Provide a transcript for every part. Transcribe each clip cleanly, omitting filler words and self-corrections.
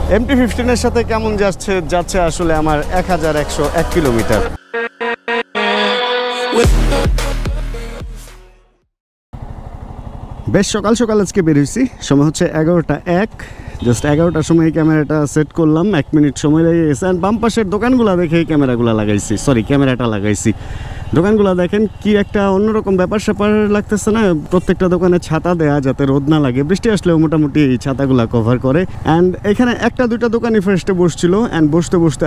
MT-15 এর সাথে কেমন যাচ্ছে আসলে আমার 1101 কিলোমিটার। বেশ সকাল সকাল আজকে বের হয়েছি, সময় হচ্ছে 11:01। জাস্ট 11টার সময় ক্যামেরাটা সেট করলাম, 1 মিনিট সময় লেগে গেছে। আর বাম পাশের দোকানগুলো দেখে ক্যামেরাটা লাগাইছি। দোকানগুলো দেখেন কি একটা অন্যরকম ব্যাপার স্যাপার লাগতেছে না? প্রত্যেকটা দোকানে ছাতা দেয়া যাতে রোদ না লাগে, বৃষ্টি আসলেও মোটামুটি এই ছাতাগুলা কভার করে। অ্যান্ড এখানে একটা দুইটা দোকানই ফার্স্টে বসছিল, অ্যান্ড বসতে বসতে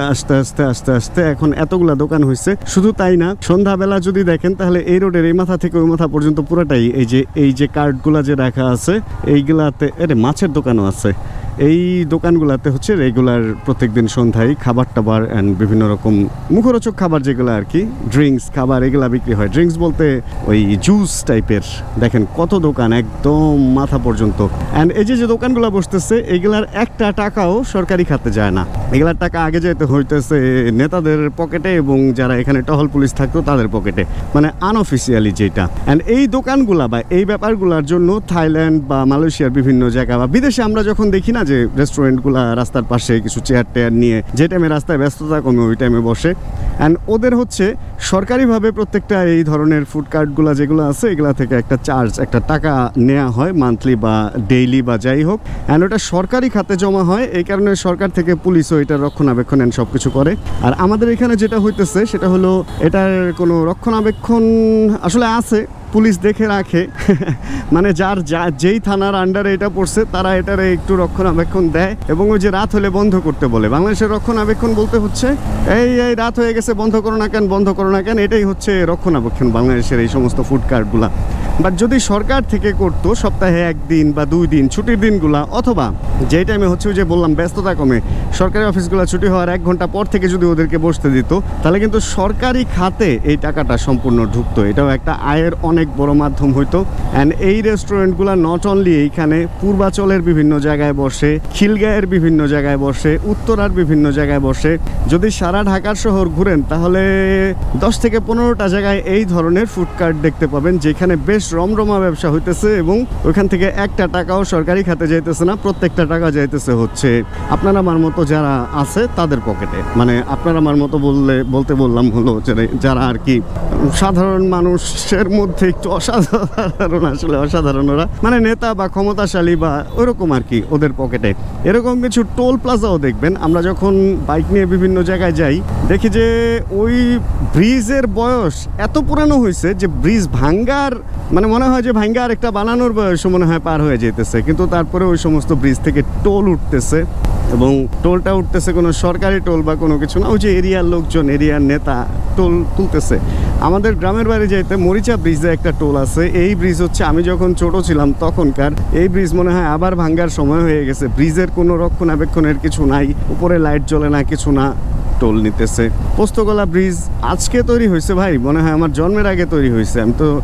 আস্তে এখন এতগুলা দোকান হয়েছে। শুধু তাই না, সন্ধ্যাবেলা যদি দেখেন তাহলে এই রোডের এই মাথা থেকে ওই মাথা পর্যন্ত পুরোটাই এই যে কার্ডগুলা যে রাখা আছে এইগুলাতে মাছের দোকানও আছে। এই দোকানগুলোতে হচ্ছে রেগুলার প্রত্যেকদিন সন্ধ্যায় খাবার টাবার অ্যান্ড বিভিন্ন রকম মুখরোচক খাবার যেগুলো আর কি, ড্রিঙ্কস খাবার এগুলা বিক্রি হয়। ড্রিঙ্কস বলতে ওই জুস টাইপের। দেখেন কত দোকান একদম মাথা পর্যন্ত। অ্যান্ড এই যে দোকানগুলো বসতেছে এগুলার একটা টাকাও সরকারি খাতে যায় না। এগুলার টাকা আগে যেতে হইতেছে নেতাদের পকেটে এবং যারা এখানে টহল পুলিশ থাকতো তাদের পকেটে, মানে আনঅফিসিয়ালি যেটা। অ্যান্ড এই দোকানগুলা বা এই ব্যাপারগুলোর জন্য থাইল্যান্ড বা মালয়েশিয়ার বিভিন্ন জায়গা বা বিদেশে আমরা যখন দেখি না যে রেস্টুরেন্টগুলা রাস্তার পাশে কিছু চেয়ার টেয়ার নিয়ে যে টাইমে রাস্তায় ব্যস্ততা কমে ওই টাইমে বসে। অ্যান্ড ওদের হচ্ছে সরকারিভাবে প্রত্যেকটা এই ধরনের ফুড কার্টগুলো যেগুলো আছে এগুলা থেকে একটা একটা টাকা নেওয়া হয় মান্থলি বা ডেইলি বা যাই হোক। অ্যান্ড ওটা সরকারি খাতে জমা হয়, এই কারণে সরকার থেকে পুলিশও এটার রক্ষণাবেক্ষণ অ্যান্ড সব কিছু করে। আর আমাদের এখানে যেটা হইতেছে সেটা হলো এটার কোনো রক্ষণাবেক্ষণ আসলে আছে, পুলিশ দেখে রাখে। মানে যেই থানার আন্ডারে এটা পড়ছে তারা এটারে একটু রক্ষণাবেক্ষণ দেয় এবং ওই যে রাত হলে বন্ধ করতে বলে। বাংলাদেশের রক্ষণাবেক্ষণ বলতে হচ্ছে এই রাত হয়ে গেছে বন্ধ করো না কেন, এটাই হচ্ছে রক্ষণাবেক্ষণ বাংলাদেশের এই সমস্ত ফুড কার্টগুলা। বাট যদি সরকার থেকে করতো সপ্তাহে 1 দিন বা 2 দিন ছুটির দিনগুলা, অথবা যেই টাইমে হচ্ছে ওই যে বললাম ব্যস্ততা কমে সরকারি অফিসগুলো ছুটি হওয়ার 1 ঘন্টা পর থেকে যদি ওদেরকে বসতে দিত তাহলে কিন্তু সরকারি খাতে এই টাকাটা সম্পূর্ণ ঢুকতো। এটাও একটা আয়ের অনেক বড় মাধ্যম হইতো। অ্যান্ড এই রেস্টুরেন্টগুলো নট অনলি এইখানে, পূর্বাচলের বিভিন্ন জায়গায় বসে, খিলগাঁয়ের বিভিন্ন জায়গায় বসে, উত্তরার বিভিন্ন জায়গায় বসে। যদি সারা ঢাকার শহর ঘুরেন তাহলে 10 থেকে 15টা জায়গায় এই ধরনের ফুড কার্ট দেখতে পাবেন যেখানে বেশ রমরমা ব্যবসা হইতেছে এবং ওইখান থেকে একটা টাকাও সরকারি খাতে যাইতেছে না, প্রত্যেকটা টাকা যাইতেছে হচ্ছে আপনার আমার মতো যারা আছে তাদের পকেটে। মানে আপনার আমার মতো বলতে বললাম হলো যারা আর কি সাধারণ মানুষের মধ্যে একটু অসাধারণ, আসলে অসাধারণ ওরা, মানে নেতা বা ক্ষমতাশালী বা ওরকম আর কি ওদের পকেটে। এরকম কিছু টোল প্লাজাও দেখবেন। আমরা যখন বাইক নিয়ে বিভিন্ন জায়গায় যাই দেখি যে ওই ব্রিজের বয়স এত পুরানো হয়েছে যে ব্রিজ ভাঙ্গার মানে মনে হয় যে ভাঙ্গা আরেকটা বানানোর বয়সও মনে হয় পার হয়ে যেতেছে, কিন্তু তারপরে ওই সমস্ত ব্রিজ থেকে টোল উঠতেছে এবং টোলটা উঠতেছে কোনো সরকারি টোল বা কোনো কিছু না, ওই যে এরিয়ার লোকজন, এরিয়ার নেতা টোল তুলতেছে। আমাদের গ্রামের বাড়ি যাইতে মরিচা ব্রিজে একটা টোল আছে। এই ব্রিজ হচ্ছে আমি যখন ছোট ছিলাম তখনকার। এই ব্রিজ মনে হয় আবার ভাঙ্গার সময় হয়ে গেছে। ব্রিজের কোনো রক্ষণাবেক্ষণের কিছু নাই, উপরে লাইট জ্বলে না, কিছু না, টোল নিতেছে। পোস্তগোলা ব্রিজ আজকে তৈরি হয়েছে ভাই, মনে হয় আমার জন্মের আগে তৈরি হয়েছে। আমি তো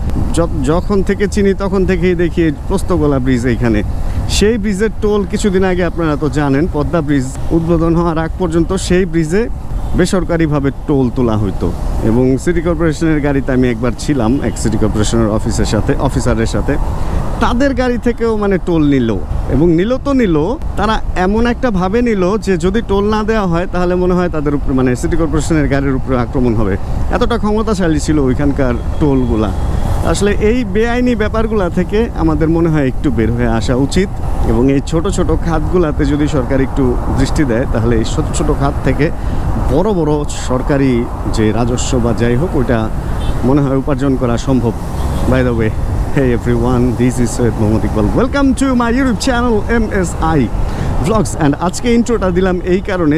যখন থেকে চিনি তখন থেকেই দেখি পোস্তগোলা ব্রিজ এইখানে। সেই ব্রিজের টোল কিছুদিন আগে আপনারা তো জানেন পদ্মা ব্রিজ উদ্বোধন হওয়ার আগ পর্যন্ত সেই ব্রিজে বেসরকারিভাবে টোল তোলা হইতো এবং সিটি কর্পোরেশনের গাড়িতে আমি একবার ছিলাম এক সিটি কর্পোরেশনের অফিসারের সাথে। তাদের গাড়ি থেকেও মানে টোল নিল এবং নিল তারা এমন একটা ভাবে নিল যে যদি টোল না দেওয়া হয় তাহলে মনে হয় তাদের উপরে মানে সিটি কর্পোরেশনের গাড়ির উপরে আক্রমণ হবে। এতটা ক্ষমতাশালী ছিল ওইখানকার টোলগুলা। আসলে এই বেআইনি ব্যাপারগুলা থেকে আমাদের মনে হয় একটু বের হয়ে আসা উচিত এবং এই ছোট ছোট খাতগুলাতে যদি সরকার একটু দৃষ্টি দেয় তাহলে এই ছোট ছোট খাত থেকে বড় বড় সরকারি যে রাজস্ব বা যাই হোক ওইটা মনে হয় উপার্জন করা সম্ভব। By the way, hey everyone, this is Syed Mohammad Iqbal. Welcome to my YouTube channel MSI Vlogs. And আজকে ইন্ট্রোটা দিলাম এই কারণে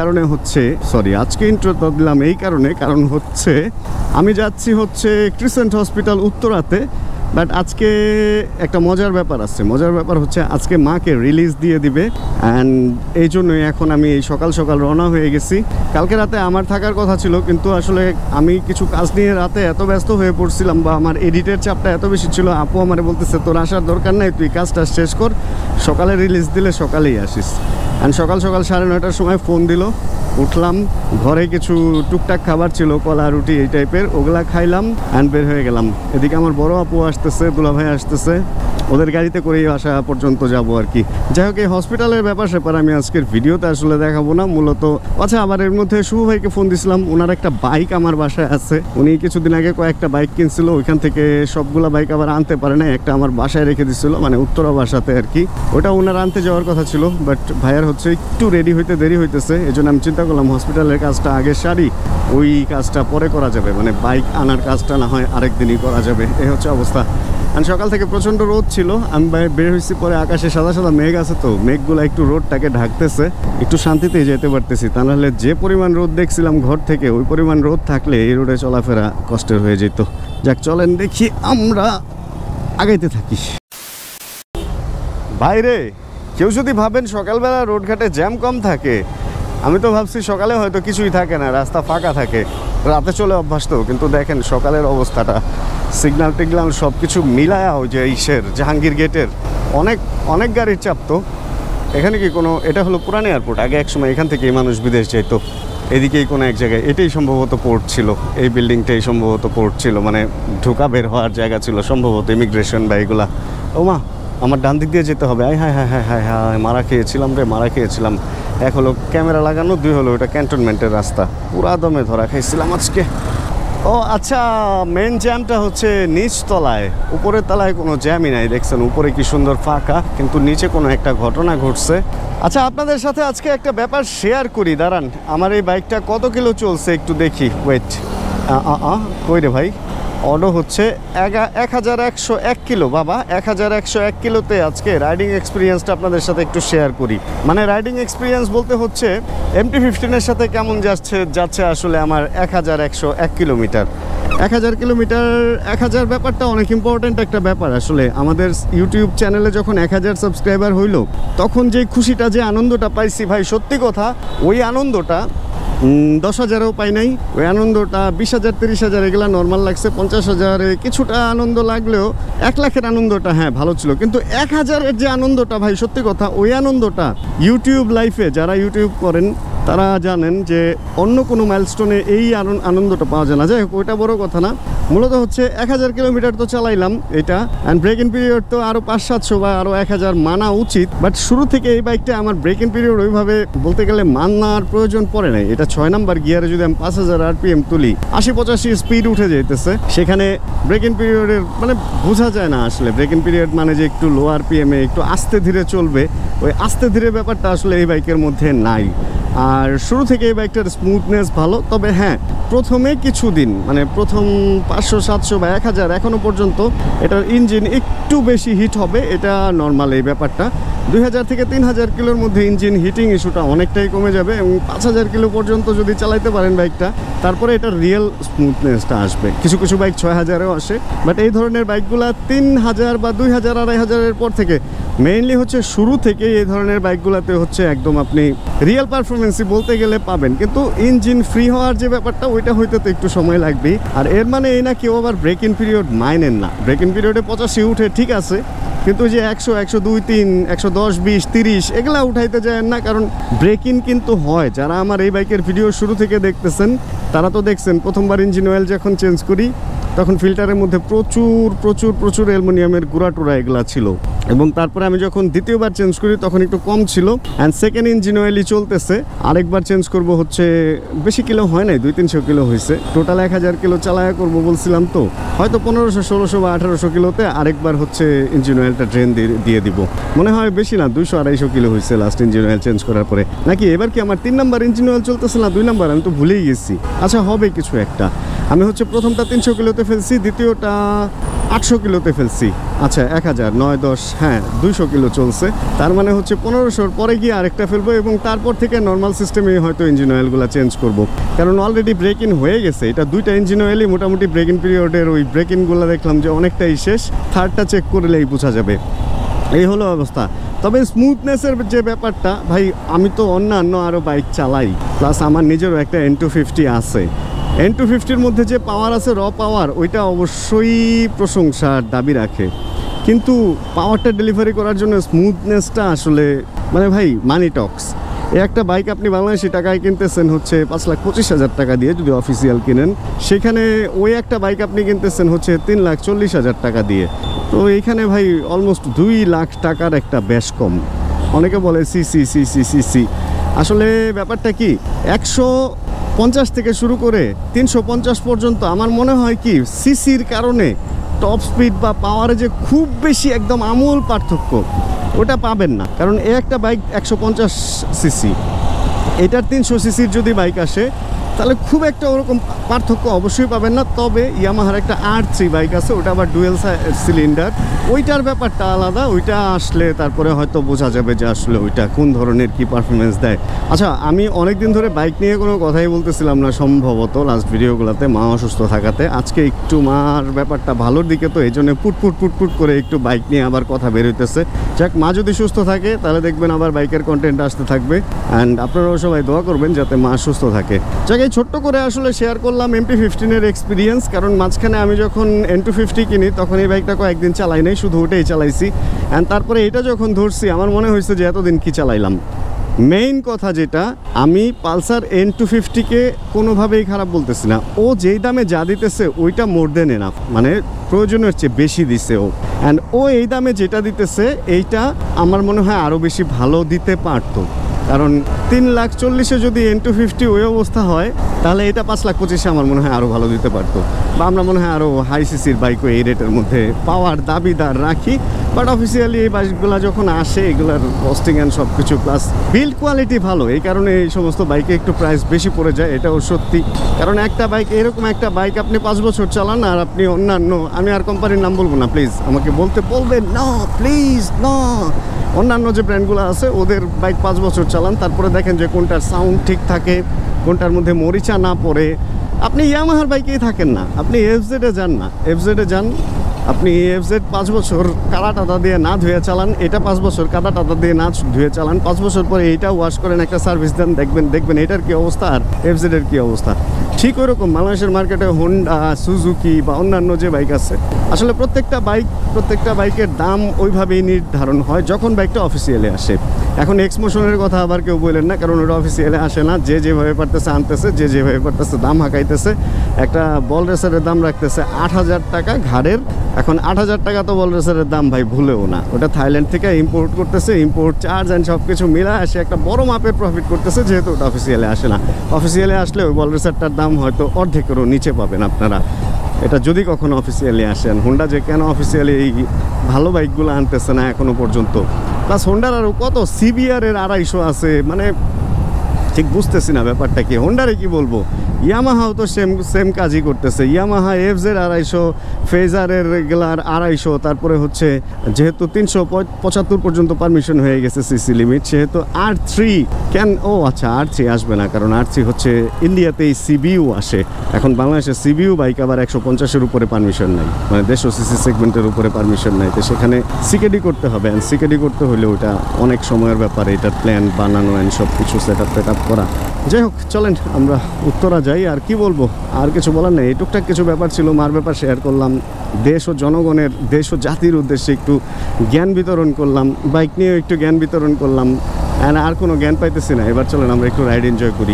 কারণ হচ্ছে আমি যাচ্ছি হচ্ছে ক্রিসেন্ট হসপিটাল উত্তরাতে। বাট আজকে একটা মজার ব্যাপার হচ্ছে আজকে মাকে রিলিজ দিয়ে দিবে। অ্যান্ড এই জন্যই এখন আমি এই সকাল সকাল রওনা হয়ে গেছি। কালকে রাতে আমার থাকার কথা ছিল, কিন্তু আসলে আমি কিছু কাজ নিয়ে রাতে এত ব্যস্ত হয়ে পড়ছিলাম বা আমার এডিটের চাপটা এত বেশি ছিল, আপু আমারে বলতেছে তোর আসার দরকার নাই, তুই কাজটা শেষ কর, সকালে রিলিজ দিলে সকালেই আসিস। অ্যান্ড সকাল 9:30টার সময় ফোন দিল, উঠলাম, ঘরে কিছু টুকটাক খাবার ছিল, কলা রুটি এই টাইপের, ওগুলা খাইলাম অ্যান্ড বের হয়ে গেলাম। এদিকে আমার বড় আপু আসতেছে, দুলা ভাই আসতেছে, ওদের গাড়িতে করেই আসা পর্যন্ত যাব আর কি। যাই হোক, এই হসপিটালের ব্যাপার স্যাপার আমি আজকের ভিডিওতে আসলে দেখাবো না মূলত। আচ্ছা, আবার এর মধ্যে শুভ ভাইকে ফোন দিছিলাম, ওনার একটা বাইক আমার বাসায় আছে। উনি কিছুদিন আগে কয়েকটা বাইক কিনছিল, ওইখান থেকে সবগুলা বাইক আবার আনতে পারে না, একটা আমার বাসায় রেখে দিছিল, মানে উত্তরা বাসাতে আর কি। ওটা ওনার আনতে যাওয়ার কথা ছিল, বাট ভাইয়ার হচ্ছে একটু রেডি হইতে দেরি হইতেছে। এই জন্য আমি চিন্তা করলাম হসপিটালের কাজটা আগে সারি, ওই কাজটা পরে করা যাবে, মানে বাইক আনার কাজটা না হয় আরেকদিনই করা যাবে। এই হচ্ছে অবস্থা। আর সকাল থেকে প্রচণ্ড রোদ ছিল, আমি বের হয়েছি, পরে আকাশে সাদা সাদা মেঘ আছে, তো মেঘগুলো একটু রোদটাকে ঢাকতেছে, একটু শান্তিতেই যেতে পারতেছি। তা নাহলে যে পরিমাণ রোদ দেখছিলাম ঘর থেকে, ওই পরিমাণ রোদ থাকলে এই রোডে চলাফেরা কষ্টের হয়ে যেত। যাক, চলেন দেখি আমরা আগাইতে থাকি। বাইরে কেউ যদি ভাবেন সকালবেলা রোডঘাটে জ্যাম কম থাকে, আমি তো ভাবছি সকালে হয়তো কিছুই থাকে না, রাস্তা ফাঁকা থাকে, রাতে চলে অভ্যাস তো। কিন্তু দেখেন সকালের অবস্থাটা, সিগন্যাল টিগনাল সব কিছু মিলায়া, ওই যে ইসের জাহাঙ্গীর গেটের অনেক অনেক গাড়ির চাপ। তো এখানে কি কোনো, এটা হলো পুরান এয়ারপোর্ট, আগে এক সময় এখান থেকেই মানুষ বিদেশ যাইতো, এদিকেই কোনো এক জায়গায়, এটাই সম্ভবত পোর্ট ছিল, এই বিল্ডিংটাই সম্ভবত পোর্ট ছিল, মানে ঢোকা বের হওয়ার জায়গা ছিল সম্ভবত, ইমিগ্রেশন বা এগুলা। ও মা, আমার ডান দিক দিয়ে যেতে হবে। আয় হায় হায় হায় হায় হায়, মারা খেয়েছিলাম রে, মারা খেয়েছিলাম। এক হলো ক্যামেরা লাগানো, দুই হলো ওটা ক্যান্টনমেন্টের রাস্তা, পুরা দমে ধরা খাইছিলাম আজকে। ও আচ্ছা, মেন জ্যামটা হচ্ছে নিচ তলায়, উপরের তলায় কোনো জ্যামই নাই। দেখছেন উপরে কি সুন্দর ফাঁকা, কিন্তু নিচে কোনো একটা ঘটনা ঘটছে। আচ্ছা, আপনাদের সাথে আজকে একটা ব্যাপার শেয়ার করি, দাঁড়ান। আমার এই বাইকটা কত কিলো চলছে একটু দেখি, ওয়েট। কই রে ভাই, অটো হচ্ছে 1101 কিলো। বাবা, 1101 কিলোতে আজকে রাইডিং এক্সপিরিয়েন্সটা আপনাদের সাথে একটু শেয়ার করি। মানে রাইডিং এক্সপিরিয়েন্স বলতে হচ্ছে MT-15-এর সাথে কেমন যাচ্ছে আসলে আমার 1101 কিলোমিটার। 1000 কিলোমিটার, 1000 ব্যাপারটা অনেক ইম্পর্ট্যান্ট একটা ব্যাপার আসলে। আমাদের ইউটিউব চ্যানেলে যখন 1000 সাবস্ক্রাইবার হইল, তখন যে খুশিটা, যে আনন্দটা পাইছি ভাই, সত্যি কথা, ওই আনন্দটা 10,000-এও পাই নাই। ওই আনন্দটা 20,000 30,000 এগুলা নর্মাল লাগছে, 50,000-এ কিছুটা আনন্দ লাগলেও 1 লাখের আনন্দটা হ্যাঁ ভালো ছিল, কিন্তু 1000-এর যে আনন্দটা ভাই, সত্যি কথা, ওই আনন্দটা ইউটিউব লাইফে যারা ইউটিউব করেন তারা জানেন যে অন্য কোনো মাইলস্টোনে এই আনন্দটা পাওয়া যায় না। যাই হোক, ওইটা বড় কথা না, মূলত হচ্ছে 1000 কিলোমিটার তো চালাইলাম এটা, অ্যান্ড ব্রেক ইন পিরিয়ড তো আরও 500-700 বা আরও 1000 মানা উচিত। বাট শুরু থেকে এই বাইকটা আমার ব্রেক ইন পিরিয়ড ওইভাবে বলতে গেলে মানার প্রয়োজন পড়ে নাই। এটা 6 নাম্বার গিয়ারে যদি আমি 5000 RPM তুলি, 80-85 স্পিড উঠে যেতেছে, সেখানে ব্রেক ইন পিরিয়ডের মানে বোঝা যায় না আসলে। ব্রেক ইন পিরিয়ড মানে যে একটু লো RPM-এ একটু আস্তে ধীরে চলবে, ওই আস্তে ধীরে ব্যাপারটা আসলে এই বাইকের মধ্যে নাই। আর শুরু থেকে এই বাইকটার স্মুথনেস ভালো, তবে হ্যাঁ প্রথমে কিছুদিন, মানে প্রথম 500-700 বা 1000 এখনও পর্যন্ত এটার ইঞ্জিন একটু বেশি হিট হবে, এটা নর্মাল এই ব্যাপারটা। 2000 থেকে 3000 কিলোর মধ্যে ইঞ্জিন হিটিং ইস্যুটা অনেকটাই কমে যাবে, এবং 5000 কিলো পর্যন্ত যদি চালাইতে পারেন বাইকটা, তারপরে এটার রিয়েল স্মুথনেসটা আসবে। কিছু কিছু বাইক 6000-এও আসে, বাট এই ধরনের বাইকগুলা 3000 বা 2000 2500-এর পর থেকে, মেইনলি হচ্ছে শুরু থেকে এই ধরনের বাইকগুলোতে হচ্ছে একদম আপনি রিয়েল পারফরমেন্সই বলতে গেলে পাবেন, কিন্তু ইঞ্জিন ফ্রি হওয়ার যে ব্যাপারটা, ওইটা হইতে তো একটু সময় লাগবেই। আর এর মানে এই না কেউ আবার ব্রেক ইন পিরিয়ড মাইনেন না। ব্রেক ইন পিরিয়ডে 85 উঠে ঠিক আছে, কিন্তু যে 100, 102, 3, 110, 20, 30 এগুলা উঠাইতে যায় না, কারণ ব্রেক ইন কিন্তু হয়। যারা আমার এই বাইকের ভিডিও শুরু থেকে দেখতেছেন তারা তো দেখছেন, প্রথমবার ইঞ্জিন অয়েল যখন চেঞ্জ করি তখন ফিল্টারের মধ্যে প্রচুর প্রচুর প্রচুর অ্যালুমিনিয়ামের গুঁড়া টুরা এগুলা ছিল, এবং তারপরে আমি যখন দ্বিতীয়বার চেঞ্জ করি তখন একটু কম ছিল, অ্যান্ড সেকেন্ড ইঞ্জিন অয়েলই চলতেছে। আরেকবার চেঞ্জ করব হচ্ছে, বেশি কিলো হয় নাই, 200-300 কিলো হয়েছে, টোটাল 1000 কিলো চালায়া করবো বলছিলাম, তো হয়তো 1500, 1600 বা 1800 কিলোতে আরেকবার হচ্ছে ইঞ্জিন অয়েলটা ড্রেন দিয়ে দিব। মনে হয় বেশি না, 200-250 কিলো হয়েছে লাস্ট ইঞ্জিন অয়েল চেঞ্জ করার পরে। নাকি এবার কি আমার 3 নাম্বার ইঞ্জিন অয়েল চলতেছে না 2 নাম্বার, আমি তো ভুলেই গেছি। আচ্ছা, হবে কিছু একটা। আমি হচ্ছে প্রথমটা 300 কিলোতে ফেলছি, দ্বিতীয়টা 800 কিলোতে ফেলছি। আচ্ছা, 1000, 9, 10, হ্যাঁ 200 কিলো চলছে, তার মানে হচ্ছে 1500-র পরে গিয়ে আরেকটা ফেলবো, এবং তারপর থেকে নর্মাল সিস্টেমে হয়তো ইঞ্জিন অয়েলগুলো চেঞ্জ করব, কারণ অলরেডি ব্রেক ইন হয়ে গেছে। এটা 2টা ইঞ্জিন অয়েলই মোটামুটি ব্রেক ইন পিরিয়ডের ওই ব্রেক ইনগুলো দেখলাম যে অনেকটাই শেষ, থার্ডটা চেক করলেই বোঝা যাবে। এই হলো অবস্থা। তবে স্মুথনেসের যে ব্যাপারটা ভাই, আমি তো অন্যান্য আরও বাইক চালাই, প্লাস আমার নিজেরও একটা N250 আছে। N250-র মধ্যে যে পাওয়ার আছে, র পাওয়ার, ওইটা অবশ্যই প্রশংসার দাবি রাখে, কিন্তু পাওয়ারটা ডেলিভারি করার জন্য স্মুথনেসটা আসলে মানে ভাই মানি টক্স। এই একটা বাইক আপনি বাংলাদেশি টাকায় কিনতেছেন হচ্ছে 5,25,000 টাকা দিয়ে যদি অফিসিয়াল কিনেন, সেখানে ওই একটা বাইক আপনি কিনতেছেন হচ্ছে 3,40,000 টাকা দিয়ে। তো এইখানে ভাই অলমোস্ট 2 লাখ টাকার একটা বেশ কম। অনেকে বলে সিসি সিসি সিসি, আসলে ব্যাপারটা কি 150 থেকে শুরু করে 350 পর্যন্ত আমার মনে হয় কি সিসির কারণে টপ স্পিড বা পাওয়ারে যে খুব বেশি একদম আমূল পার্থক্য ওটা পাবেন না। কারণ এই একটা বাইক 150 সিসি, এটার 300 সিসির যদি বাইক আসে তাহলে খুব একটা ওরকম পার্থক্য অবশ্যই পাবেন না। তবে ইয়ামাহার একটা R3 বাইক আছে, ওটা আবার ডুয়েল সিলিন্ডার, ওইটার ব্যাপারটা আলাদা। ওইটা আসলে তারপরে হয়তো বোঝা যাবে যে আসলে ওইটা কোন ধরনের কি পারফরমেন্স দেয়। আচ্ছা, আমি অনেক দিন ধরে বাইক নিয়ে কোনো কথাই বলতেছিলাম না সম্ভবত লাস্ট ভিডিওগুলোতে, মা অসুস্থ থাকাতে। আজকে একটু মার ব্যাপারটা ভালোর দিকে, তো এই জন্য পুট করে একটু বাইক নিয়ে আবার কথা বের হইতেছে। যাক, মা যদি সুস্থ থাকে তাহলে দেখবেন আবার বাইকের কন্টেন্ট আসতে থাকবে। অ্যান্ড আপনারাও সবাই দোয়া করবেন যাতে মা সুস্থ থাকে। যাক, এই ছোট্ট করে আসলে শেয়ার করলাম MP15-এর এক্সপিরিয়েন্স। কারণ মাঝখানে আমি যখন N250 কিনি তখন এই বাইকটা কয়েকদিন চালাই নাই, শুধু ওটাই চালাইছি। অ্যান্ড তারপরে এটা যখন ধরছি আমার মনে হয়েছে যে এতদিন কি চালাইলাম। মেইন কথা যেটা, আমি পালসার N250-কে কোনোভাবেই খারাপ বলতেছি না। ও যেই দামে যা দিতেছে ওইটা মোর দেন এনাফ, মানে প্রয়োজনের চেয়ে বেশি দিছে ও। অ্যান্ড ও এই দামে যেটা দিতেছে এইটা আমার মনে হয় আরও বেশি ভালো দিতে পারতো। কারণ 3,40,000-এ যদি N250 ওই অবস্থা হয় তাহলে এটা 5,25,000-এ আমার মনে হয় আরও ভালো দিতে পারতো। বা আমরা মনে হয় আরও হাই সিসির বাইকও এই রেটের মধ্যে পাওয়ার দাবিদার রাখি। বাট অফিসিয়ালি এই বাইকগুলো যখন আসে এগুলোর কস্টিং অ্যান্ড সব কিছু প্লাস বিল্ড কোয়ালিটি ভালো, এই কারণে এই সমস্ত বাইকে একটু প্রাইস বেশি পড়ে যায়, এটাও সত্যি। কারণ একটা বাইক, এরকম একটা বাইক আপনি 5 বছর চালান আর আপনি অন্যান্য, আমি আর কোম্পানির নাম বলবো না, প্লিজ আমাকে বলবেন না প্লিজ না, অন্যান্য যে ব্র্যান্ডগুলো আছে ওদের বাইক 5 বছর চালান, তারপরে দেখেন যে কোনটার সাউন্ড ঠিক থাকে, কোনটার মধ্যে মরিচা না পড়ে। আপনি ইয়ামাহার বাইকেই থাকেন না, আপনি FZ-এ যান না, FZ-এ যান, আপনি FZ 5 বছর কাদা টাদা দিয়ে না ধুয়ে চালান, এটা 5 বছর কাদা টাদা দিয়ে না ধুয়ে চালান, 5 বছর পরে এইটা ওয়াশ করেন, একটা সার্ভিস দেন, দেখবেন এটার কি অবস্থা আর FZ-এর কি অবস্থা। ঠিক ওই রকম বাংলাদেশের মার্কেটে হোন্ডা, সুজুকি বা অন্যান্য যে বাইক আছে, আসলে প্রত্যেকটা বাইকের দাম ওইভাবেই নির্ধারণ হয় যখন বাইকটা অফিসিয়ালি আসে। এখন এক্সমোশনের কথা আবার কেউ বললেন না, কারণ ওটা অফিসিয়ালি আসে না, যে যেভাবে পারতেছে আনতেছে, যে যেভাবে পারতেছে দাম হাঁকাইতেছে। একটা বল রেসারের দাম রাখতেছে 8,000 টাকা ঘাড়ের। এখন 8,000 টাকা তো বল রেসারের দাম ভাই ভুলেও না, ওটা থাইল্যান্ড থেকে ইম্পোর্ট করতেছে, ইম্পোর্ট চার্জ অ্যান্ড সব কিছু মিলা আসে একটা বড় মাপের প্রফিট করতেছে, যেহেতু ওটা অফিসিয়ালি আসে না। অফিসিয়ালি আসলে ওই বল রেসারটার দাম হয়তো অর্ধেকেরও নিচে পাবেন আপনারা, এটা যদি কখনো অফিসিয়ালি আসেন। হোন্ডা যে কেন অফিসিয়ালি এই ভালো বাইকগুলো আনতেছে না এখনো পর্যন্ত, প্লাস হোন্ডার আরও কত CBR-এর 250 আছে, মানে ঠিক বুঝতেছি না ব্যাপারটা কি। হোন্ডারে কি বলবো, ইয়ামাহাও তো সেম কাজই করতেছে। ইয়ামাহা FZ 250, ফেজারের গেলার 250, তারপরে হচ্ছে যেহেতু 375 পর্যন্ত পারমিশন হয়ে গেছে সিসি লিমিট, সেহেতু R3 আচ্ছা R3 আসবে না, কারণ R3 হচ্ছে ইন্ডিয়াতেই CBU আসে। এখন বাংলাদেশে CBU বাইক আবার 150-এর উপরে পারমিশন নাই, মানে 150 সিসি সেগমেন্টের উপরে পারমিশন নাই। তো সেখানে সিকেডি করতে হবে, অ্যান্ড সিকেডি করতে হলে ওটা অনেক সময়ের ব্যাপার, এটার প্ল্যান বানানো অ্যান্ড সব কিছু সেট আপ করা। যাই হোক, চলেন আমরা উত্তরা যাই। আর কি বলবো, আর কিছু বলার নেই, এই টুকটাক কিছু ব্যাপার ছিল, মার ব্যাপার শেয়ার করলাম, দেশ ও জনগণের, দেশ ও জাতির উদ্দেশ্যে একটু জ্ঞান বিতরণ করলাম, বাইক নিয়েও একটু জ্ঞান বিতরণ করলাম। আর কোনো জ্ঞান পাইতেছি না, এবার চলেন আমরা একটু রাইড এনজয় করি।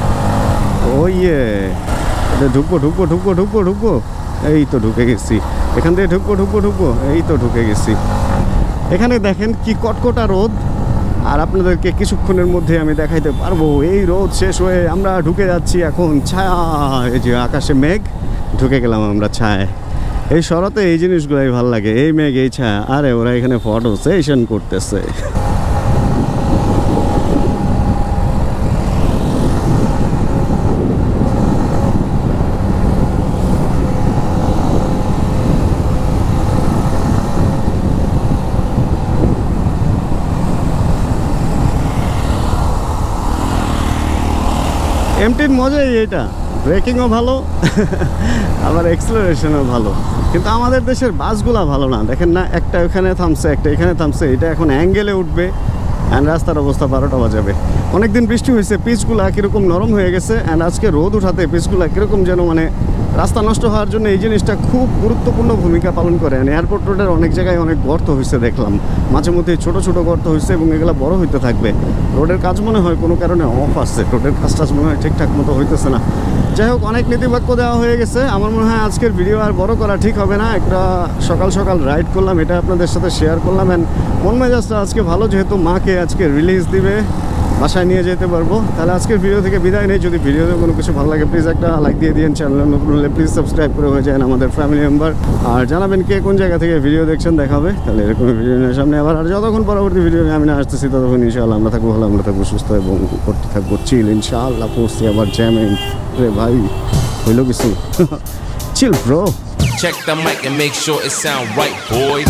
ঢুকবো, এই তো ঢুকে গেছি, এখান থেকে ঢুকবো, এই তো ঢুকে গেছি। এখানে দেখেন কি কটকটা রোদ, আর আপনাদেরকে কিছুক্ষণের মধ্যে আমি দেখাইতে পারবো এই রোদ শেষ হয়ে আমরা ঢুকে যাচ্ছি এখন ছায়া। এই যে আকাশে মেঘ, ঢুকে গেলাম আমরা ছায়। এই শরতে এই জিনিসগুলোই ভালো লাগে, এই মেঘ এই ছায়া। আরে ওরা এখানে ফটো সেশন করতেছে। এমটির মজাই এটা, ব্রেকিংও ভালো আবার এক্সেলারেশনও ভালো। কিন্তু আমাদের দেশের বাসগুলা ভালো না, দেখেন না, একটা ওখানে থামছে, একটা এখানে থামছে। এটা এখন অ্যাঙ্গেলে উঠবে, অ্যান্ড রাস্তার অবস্থা 12টা বাজাবে। অনেকদিন বৃষ্টি হয়েছে, পিচগুলা কীরকম নরম হয়ে গেছে, অ্যান্ড আজকে রোদ উঠাতে পিচগুলা কীরকম যেন মানে রাস্তা নষ্ট হওয়ার জন্য এই জিনিসটা খুব গুরুত্বপূর্ণ ভূমিকা পালন করে। এয়ারপোর্ট রোডের অনেক জায়গায় অনেক গর্ত হয়েছে দেখলাম, মাঝে মধ্যে ছোটো ছোটো গর্ত হয়েছে এবং এগুলো বড় হইতে থাকবে। রোডের কাজ মনে হয় কোনো কারণে অফ আসছে, রোডের কাজ টাজ মনে হয় ঠিকঠাক মতো হইতেছে না। যাই হোক, অনেক নীতিবাক্য দেওয়া হয়ে গেছে। আমার মনে হয় আজকের ভিডিও আর বড় করা ঠিক হবে না। একটা সকাল সকাল রাইড করলাম, এটা আপনাদের সাথে শেয়ার করলাম। অ্যান্ড মন মেজাজটা আজকে ভালো, যেহেতু মাকে আজকে রিলিজ দিবে, বাসায় নিয়ে যেতে পারবো। তাহলে আজকের ভিডিও থেকে বিদায় নেই। যদি ভিডিওতে কোনো কিছু ভালো লাগে প্লিজ একটা লাইক দিয়ে দিন, চ্যানেল নতুন হলে প্লিজ সাবস্ক্রাইব করে হয়ে যান আমাদের ফ্যামিলি মেম্বার। আর জানাবেন কে কোন জায়গা থেকে ভিডিও দেখছেন, দেখাবে। তাহলে এরকম ভিডিও নিয়ে সামনে আবার, আর যতক্ষণ পরবর্তী ভিডিও নিয়ে আমি না আসতেছি ততক্ষণ ইনশাআল্লাহ আমরা থাকবো ভালো, আমরা থাকবো সুস্থ এবং করতে থাকবো চিল। ইনশাআল্লাহ পড়ছি আবার জ্যামিং রে ভাই, হইলো কিছু chill bro. Check the mic and make sure it sound right, boys.